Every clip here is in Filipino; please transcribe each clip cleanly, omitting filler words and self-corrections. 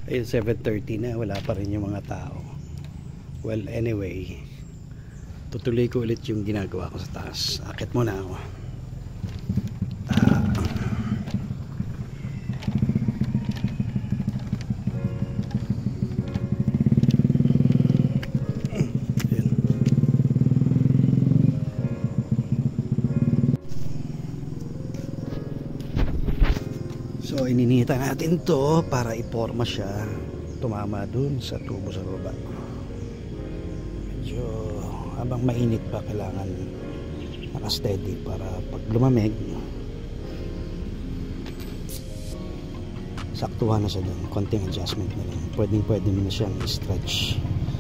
Ayun, 7:30 na, wala pa rin yung mga tao. Well, anyway, tutuloy ko ulit yung ginagawa ko sa taas. Akit muna ako. So ininita natin to para iporma siya tumama dun sa tubo sa baba. Medyo habang mainit pa kailangan naka-steady para pag lumamig saktuhan na siya dun. Konting adjustment na lang, pwede mo na siyang stretch.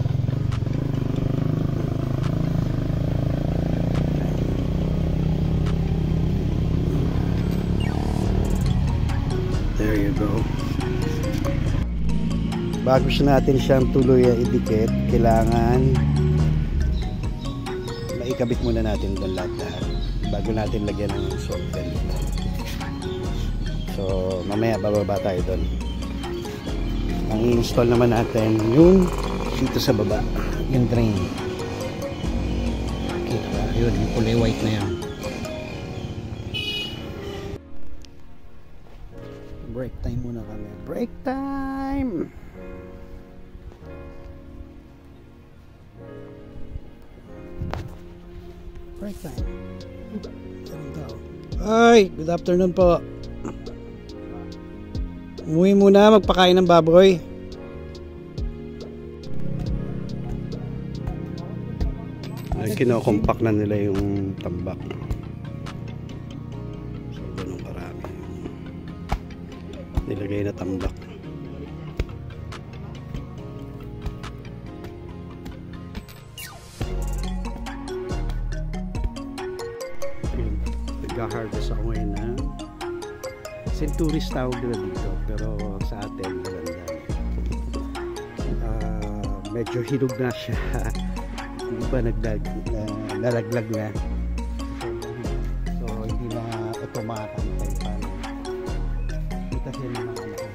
There you go. Bago natin siyang tuluyan idikit, kailangan maikabit muna natin doon lahat bago natin lagyan ng solvent. So mamaya bababa tayo doon. Ang i-install naman natin yung dito sa baba, yung drain. Kita yun, yung kulay white na yan. Break time muna kami. Break time! Break time. Ay, good afternoon po. Umuwi muna, magpakain ng baboy. Ay, kinokompak na nila yung tambak. So, ganun karami. Nilagay na tambak. Nag-harvest ako ngayon na centuries tawag nila dito, pero sa atin medyo hinog na siya. Yung iba nalaglag na, so hindi na ito makakantay pa. Kita siya ng mga anak.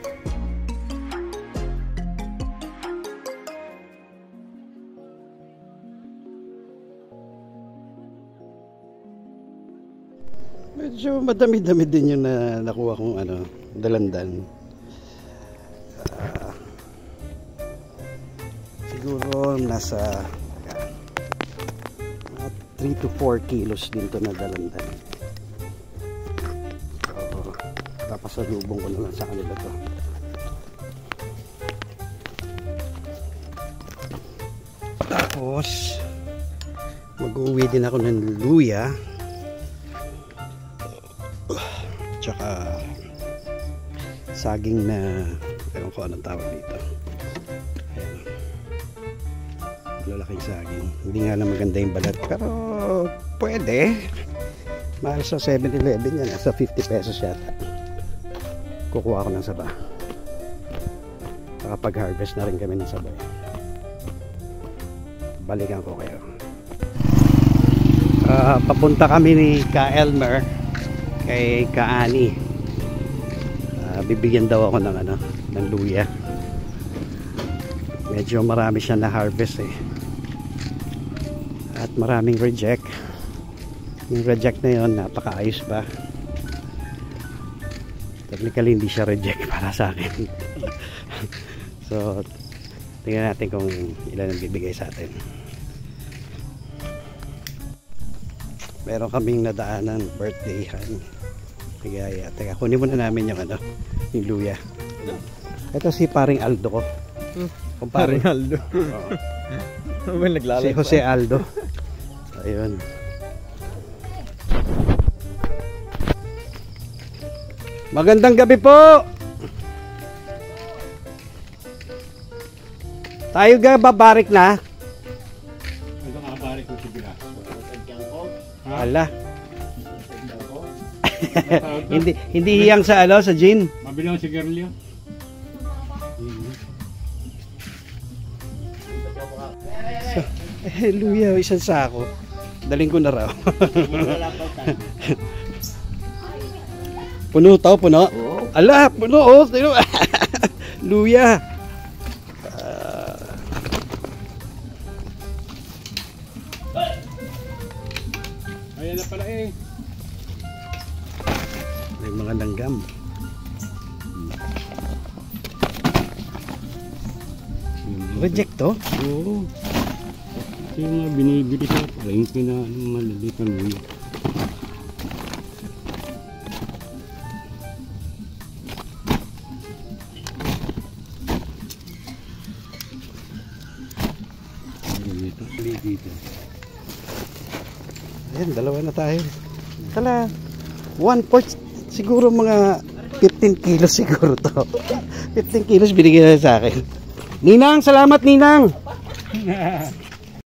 Medyo madami-dami din yung nakuha kong dalandan. Siguro nasa 3 to 4 kilos din to na dalandan. So, papasalubong ko na lang sa kanila to. Tapos mag-uwi din ako ng luya. Tsaka saging na ewan ko anong tawag dito. Ayan. Malalaking saging. Hindi nga lang maganda yung balat, pero pwede. Mahal sa 7-Eleven yan, sa 50 pesos yata. Kukuha ko ng saba. Nakapag-harvest na rin kami ng sabay. Balikan ko kayo. Papunta kami ni Ka Elmer kay Kaani. Bibigyan daw ako ng luya. Medyo marami siya na harvest at maraming reject. Yung reject na yun napakaayos pa. Technically hindi siya reject para sa akin. So tingnan natin kung ilan ang bibigay sa atin. Meron kaming nadaanan birthday Tigaya. Teka, kunin muna namin yung yung luya. Ito si paring Aldo ko. Paring Aldo. Si Jose Aldo. Ayun. Magandang gabi po. Tayo ga babarik na. Babarik ko sigla. Ala. hindi hiyang sa sa gin. Mabilang sigarilyo. Luya, isang sako. Daling ko na raw. Puno. Ala, puno. Luya. yan. Reject to? Oo. Kasi yung mga binibili sa palengke na malilitan mo. Dito. Ayan, dalawa na tayo. Kala, 1/4 siguro mga 15 kilos siguro to. 15 kilos binigyan na sa akin. Ninang, salamat Ninang!